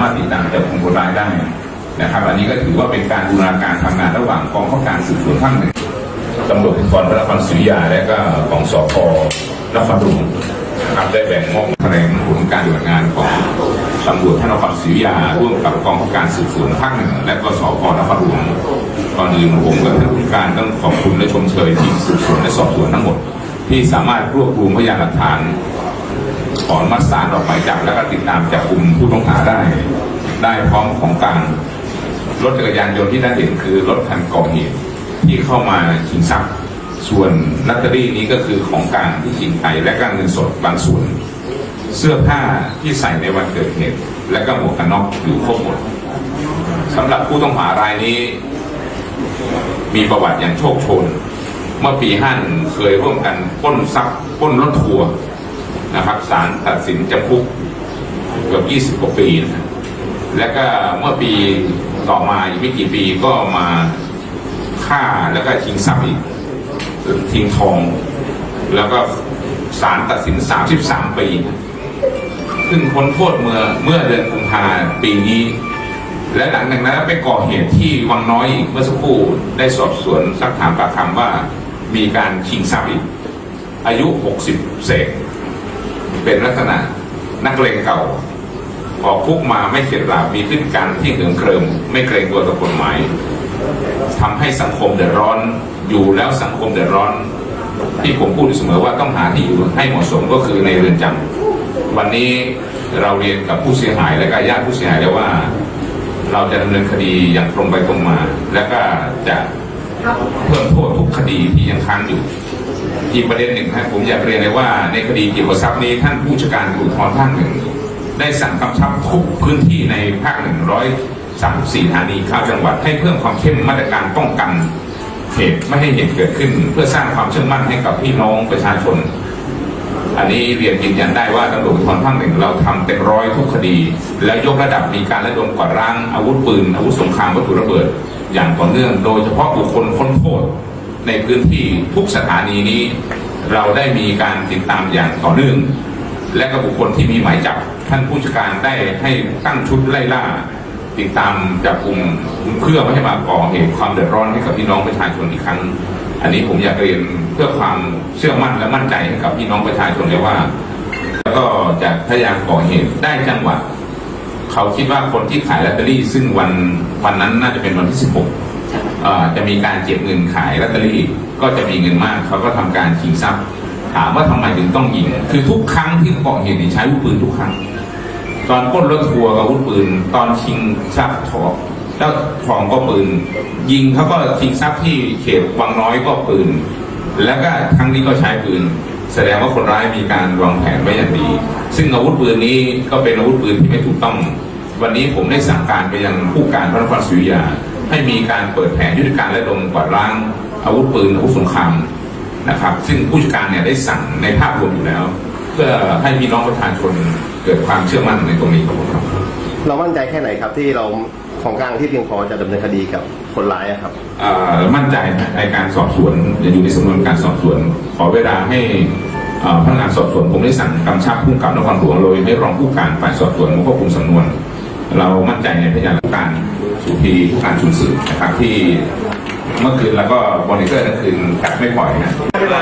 ารถติดตามจับกลุ่มคนร้ายได้นะครับอันนี้ก็ถือว่าเป็นการบูรณาการทำงานระหว่างกองข้าการสืบสวนภาค 1ตำรวจภูธรพระนครศรีอยุธยาและก็ของสพ.นครหลวงนะครับได้แบ่งมอบแถลงผลการปฏิบัติงานของตำรวจพระนครศรีอยุธยาร่วมกับกองข้าการสืบสวนภาค 1และก็สพ.นครหลวงก่อนอื่นผมกับท่านผู้การต้องขอบคุณและชมเชยทีมสืบสวนและสอบสวนทั้งหมดที่สามารถรวบรวมพยานหลักฐานขออนุมัติศาลออกหมายจับและก็ติดตามจับกลุ่มผู้ต้องหาได้พร้อมของกลางรถจักรยานยนต์ที่ท่านเห็นคือรถคันก่อเหตุที่เข้ามาชิงทรัพย์ส่วนลอตเตอรี่นี้ก็คือของกลางที่ชิงไปและก็เงินสดบางส่วนเสื้อผ้าที่ใส่ในวันเกิดเหตุและก็หมวกกันน็อกอยู่ครบหมดสำหรับผู้ต้องหารายนี้มีประวัติอย่างโชคโชนเมื่อปี51เคยร่วมกันปล้นทรัพย์ปล้นรถทัวร์นะครับศาลตัดสินจำคุกเกือบ20 กว่าปีนะและก็เมื่อปีต่อมาอีกไม่กี่ปีก็มาฆ่าแล้วก็ชิงทรัพย์อีกทิ้งทองแล้วก็ศาลตัดสิน33 ปีซึ่งพ้นโทษเมื่อเดือนกุมภาพันธ์ปีนี้และหลังจากนั้นไปก่อเหตุที่วังน้อยอีกเมื่อสักครู่ได้สอบสวนซักถามปากคำว่ามีการชิงทรัพย์อีกอายุ60เศษเป็นลักษณะนักเลงเก่าออกคุกมาไม่เข็ดหลาบมีพฤติกรรมที่เหิมเกริมไม่เกรงกลัวต่อกฎหมายทำให้สังคมเดือดร้อนอยู่แล้วสังคมเดือดร้อนที่ผมพูดเสมอว่าต้องหาที่อยู่ให้เหมาะสมก็คือในเรือนจำวันนี้เราเรียนกับผู้เสียหายและก็ญาติผู้เสียหายแล้วว่าเราจะดำเนินคดีอย่างตรงไปตรงมาและก็จะเพิ่มโทษทุกคดีที่ยังค้างอยู่อีกประเด็นหนึ่งครับผมอยากเรียนเลยว่าในคดีเกี่ยวกับทรัพย์นี้ท่านผู้จัดการภูธรภาค 1ได้สั่งกำชับทุกพื้นที่ในภาค134 สถานีข่าวจังหวัดให้เพิ่มความเข้มมาตรการป้องกันเหตุไม่ให้เหตุเกิดขึ้นเพื่อสร้างความเชื่อมั่นให้กับพี่น้องประชาชนอันนี้เรียนยืนยันได้ว่าตำรวจภูธรภาค 1เราทำเต็มร้อยทุกคดีแล้วยกระดับมีการระดมกวาดล้างอาวุธปืนอาวุธสงครามวัตถุระเบิดอย่างต่อเนื่องโดยเฉพาะบุคคลพ้นโทษในพื้นที่ทุกสถานีนี้เราได้มีการติดตามอย่างต่อเนื่องและก็บุคคลที่มีหมายจับท่านผู้จัดการได้ให้ตั้งชุดไล่ล่าติดตามจับกลุ่มเพื่อไม่ให้มาก่อเหตุความเดือดร้อนให้กับพี่น้องประชาชนอีกครั้งอันนี้ผมอยากเรียนเพื่อความเชื่อมั่นและมั่นใจให้กับพี่น้องประชาชนเลยว่าแล้วก็จะพยายามก่อเหตุได้จังหวะเขาคิดว่าคนที่ขายลอตเตอรี่ซึ่งวันนั้นน่าจะเป็นวันที่16จะมีการเก็บเงินขายลอตเตอรี่ก็จะมีเงินมากเขาก็ทำการชิงทรัพย์ถามว่าทำไมถึงต้องยิงคือทุกครั้งที่ก่อเหตุใช้อาวุธปืนทุกครั้งตอนปล้นรถทัวร์อาวุธปืนตอนชิงทรัพย์ทองแล้วทองก็ปืนยิงเขาก็ชิงทรัพย์ที่เขตวังน้อยก็ปืนแล้วก็ครั้งนี้ก็ใช้ปืนแสดงว่าคนร้ายมีการวางแผนไว้อย่างดีซึ่งอาวุธปืนนี้ก็เป็นอาวุธปืนที่ไม่ถูกต้องวันนี้ผมได้สั่งการไปยังผู้การพระนครศรีอยุธยาให้มีการเปิดแผนยุทธการและดมกวาดล้างอาวุธปืนอาวุธสงครามนะครับซึ่งผู้จัดการเนี่ยได้สั่งในภาพรวมอยู่แล้วเพื่อให้พี่น้องประชาชนเกิดความเชื่อมั่นในตรงนี้ครับเรามั่นใจแค่ไหนครับที่เราของกลางที่เพียงพอจะดำเนินคดีกับคนร้ายครับมั่นใจในการสอบสวนจะอยู่ในสำนวนการสอบสวนขอเวลาให้พนักงานสอบสวนผมได้สั่งกำชับผู้กำกับนครหลวงโดยให้รองผู้การฝ่ายสอบสวนมาควบคุมสำนวนเรามั่นใจในพยานหลักฐานสุธีผู้การชุนสืบนะครับที่เมื่อคืนแล้วก็มอนิเตอร์ทั้งคืนกัดไม่ปล่อยนะ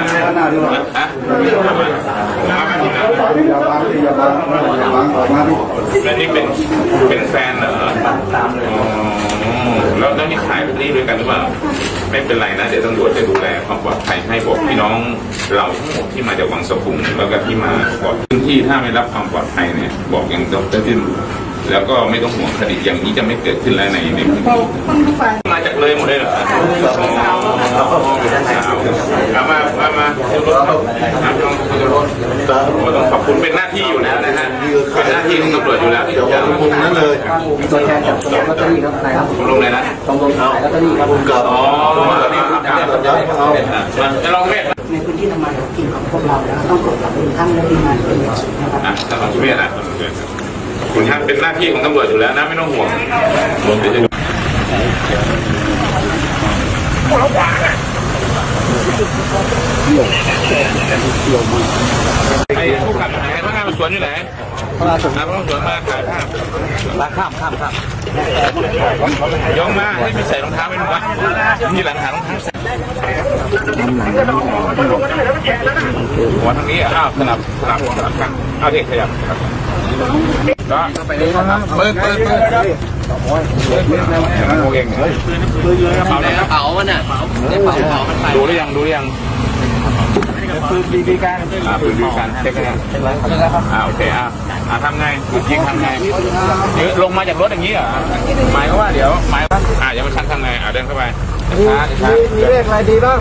แล้วนี่เป็นแฟนเหรอแล้วนี่ขายลอตเตอรี่ด้วยกันหรือเปล่าไม่เป็นไรนะเดี๋ยวตำรวจจะดูแลความปลอดภัยให้บอกพี่น้องเราทั้งหมดที่มาจากวังสะพุงแล้วก็ที่มาก่อนพื้นที่ถ้าไม่รับความปลอดภัยเนี่ยบอกอย่างดร.ที่แล้วก็ไม่ต้องห่วงคดีอย่างนี้จะไม่เกิดขึ้นแล้วในพื้นที่มาจากเลยหมดเลยเหรอมาต้องขอบคุณเป็นหน้าที่อยู่แล้วนะฮะเป็นหน้าที่ของตำรวจอยู่แล้วที่จะลงนั้นเลยตัวแทนจากลอตเตอรี่ครับนายครับลงเลยนะลงขายลอตเตอรี่ครับผมกับลอตเตอรี่ครับจะลองเม็ดในพื้นที่ทำงานกินของพวกเราแล้วต้องกดกับท่านและทีมงานเป็นอย่างสูงนะครับท่านผู้เมธนะคุณท่านเป็นหน้าที่ของตำรวจอยู่แล้วนะไม่ต้องห่วงผมจะดูไอ้ผู้ขับไหนพนักงานสวนอยู่ไหนพระราชสวนมาถ่ายภาพข้ามยกมาให้มีใส่รองเท้าไว้หน่อยมีหลังหารองเท้าใส่หัวทางนี้อ้าวสลับกันเอาเด็กขยับก็ไปเลยครับเปิดมันโอเคกระเป๋าเนี่ยกระเป๋ามันน่ะดูหรือยังปืนบีกันเช็คกันโอเคทำไงยิงทำไงลงมาจากรถอย่างนี้เหรอหมายว่าเดี๋ยวหมายว่ายังไม่ทันทำไงเดินเข้าไปมีเลขอะไรดีบ้าง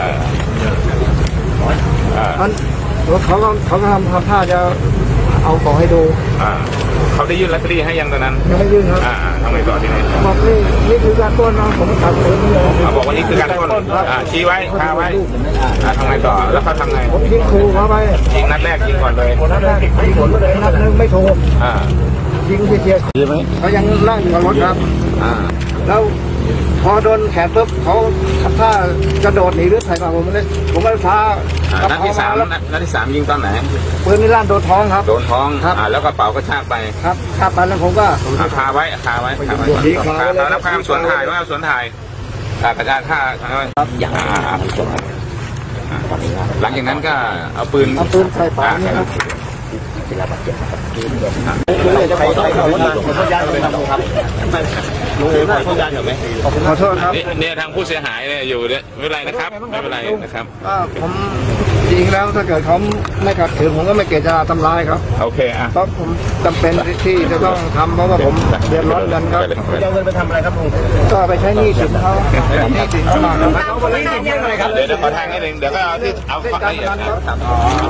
มันเขาก็ทำท่าจะเอาของให้ดูเขาได้ยื่นลอตเตอรี่ให้ยังตอนนั้นยังไม่ยื่นครับทำไงต่อทีนี้บอกนี่คือการต้นนะผมตัดเลยบอกว่านี่คือการต้นชี้ไว้คาไว้ทำไงต่อแล้วเขาทำไงผมยิงครูเขาไปยิงนัดแรกยิงก่อนเลยนัดแรกยิงผลเลยนัดนึงไม่ถูกยิงเฉียดเขายังนั่งอยู่กับรถครับแล้วพอโดนแขนปุ๊บเขาทำท่ากระโดดหนีหรือไถ่มาผมไม่พานัดที่สามยิงตอนไหนปืนนี่ลั่นโดนท้องครับโดนท้องแล้วกระเป๋าก็ชากไปครับชากไปแล้วผมก็คาไว้แล้วพามสวนถ่ายว่าสวนถ่ายกระจายท่าอย่างหลังจากนั้นก็เอาปืนใส่ปากนี่ครับจะไปขับรถมาขออนุญาตไปทำครับลุงขออนุญาตเหรอไหมขอโทษครับเนี่ยทางผู้เสียหายเนี่ยอยู่เนี่ยไม่เป็นไรนะครับไม่เป็นไรนะครับผมจริงแล้วถ้าเกิดเขาไม่ขัดขืนผมก็ไม่เกลียดจะทำร้ายครับโอเคเพราะผมจำเป็นที่จะต้องทำเพราะว่าผมเดือดร้อนกันครับจะเอาเงินไปทำอะไรครับลุงก็ไปใช้หนี้สินเขาหนี้สินเขาครับเดี๋ยวขอทางนิดนึงเดี๋ยวก็เอาที่เอาข้อละเอียดครับ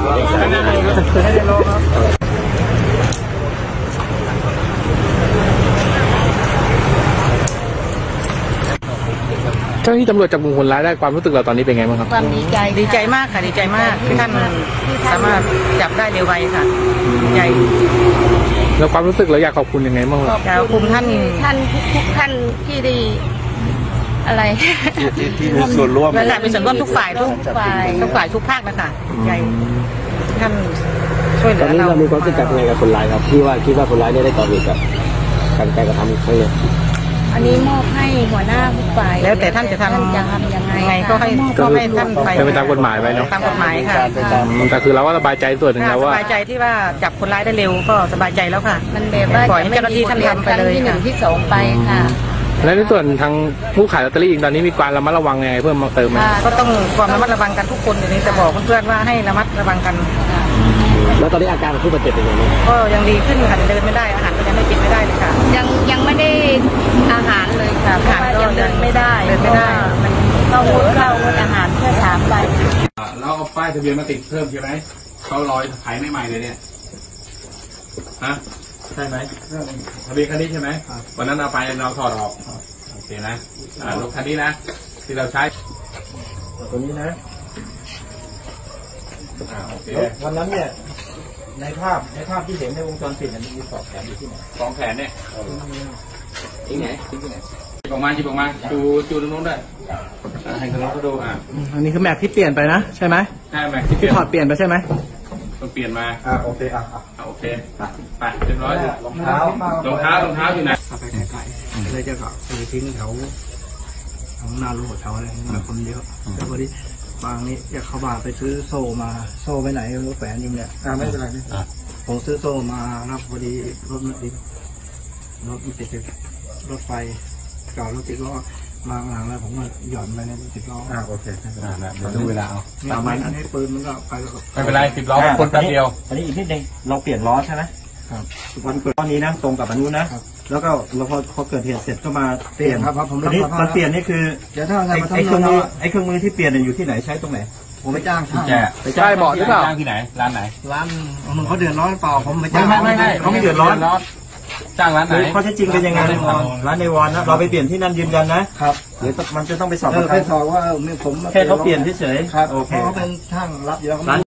เจ้าที่ตำรวจจับกลุ่มคนร้ายได้ความรู้สึกเราตอนนี้เป็นไงบ้างครับความดีใจมากค่ะดีใจมากที่ท่านสามารถจับได้เร็วไวค่ะใหญ่แล้วความรู้สึกเราอยากขอบคุณยังไงบ้างอยากขอบคุณท่านทุกท่านที่ดีอะไรที่มีส่วนร่วมเป็นส่วนร่วมทุกฝ่ายทุกภาคนะคะใหญ่ท่านช่วยเหลือเรามีความรู้สึกยังไงกับคนร้ายครับคิดว่าคนร้ายได้ก่อเหตุกับการกระทำครั้งนี้อันนี้มอบให้หัวหน้าทุกฝ่ายแล้วแต่ท่านจะทำยังไงก็ให้ท่านไปตามกฎหมายไปเนาะตามกฎหมายค่ะแต่คือเราก็สบายใจส่วนหนึ่งแล้วว่าสบายใจที่ว่าจับคนร้ายได้เร็วก็สบายใจแล้วค่ะมันแบบว่าปล่อยให้เจ้าหน้าที่ท่านทำไปเลยที่1ที่2ไปค่ะและในส่วนทางผู้ขายลอตเตอรี่ตอนนี้มีการระมัดระวังยังไงเพิ่มเติมไหมก็ต้องความระมัดระวังกันทุกคนอย่างนี้จะบอกเพื่อนๆว่าให้ระมัดระวังกันแล้วตอนนี้อาการของผู้บาดเจ็บเป็นยังไงก็ยังดีขึ้นค่ะเดินไม่ได้อาหารก็ยังไม่กินไม่ได้เลยค่ะยังไม่ได้อาหารเลยค่ะอาหารก็เดินไม่ได้มันเข้างดอาหารแค่3 วันแล้วเอาป้ายทะเบียนมาติดเพิ่มใช่ไหมเขาลอยขายไม่ใหม่เลยเนี่ยฮะใช่ไหมทะเบียนคันนี้ใช่ไหมวันนั้นเอาไปเราถอดออกโอเคนะรถคันนี้นะที่เราใช้ตัวนี้นะวันนั้นเนี่ยในภาพที่เห็นในวงจรปิดมี2 แผนอยู่ที่ไหน 2 แผนเนี่ยที่ไหนหยิบออกมาจูตรงนู้นด้วยให้คนนู้นเขาดูอันนี้คือแมปที่เปลี่ยนไปนะใช่ไหมใช่แมปที่ถอดเปลี่ยนไปใช่ไหมต้องเปลี่ยนมาโอเคโอเคไปเรียบร้อยรองเท้าอยู่ไหนไปไกลๆเลยจะก็ไปทิ้งแถวหน้ารั้วแถวอะไรคนเยอะแต่พอดีบางนี้อยากเข้าบ้านไปซื้อโซ่มาโซ่ไปไหนรถแฝงอยู่เนี่ยไม่เป็นไรผมซื้อโซ่มาครับพอดีรถมันติดรถไฟเก่ารถติดล้อมาหลังแล้วผมก็หย่อนไปในรถติดล้อโอเคเราดูเวลาเอาเอาไม้อันนี้ปืนมันก็ไปไม่เป็นไร10 ล้อคนแป๊บเดียวอันนี้อีกนิดนึงเราเปลี่ยนล้อใช่ไหมครับวันเกิดตอนนี้นะตรงกับอันนู้นนะแล้วก็เราพอเกิดเหตุเสร็จก็มาเปลี่ยนครับผมตอนนี้มันเปลี่ยนนี่คือไอ้เครื่องมือที่เปลี่ยนอยู่ที่ไหนใช้ตรงไหนผมไปจ้างช่างไปจ้างบอกหรือเปล่าจ้างที่ไหนร้านไหนมึงเขาเดือดร้อนเปล่าผมไปจ้างไม่เขาไม่เดือดร้อนจ้างร้านไหนข้อเท็จจริงเป็นยังไงร้านในวอนนะเราไปเปลี่ยนที่นั่นยืนยันนะครับหรือมันจะต้องไปสอบว่าผมแค่เขาเปลี่ยนเฉยๆโอเคเขาเป็นช่างรับอยู่แล้ว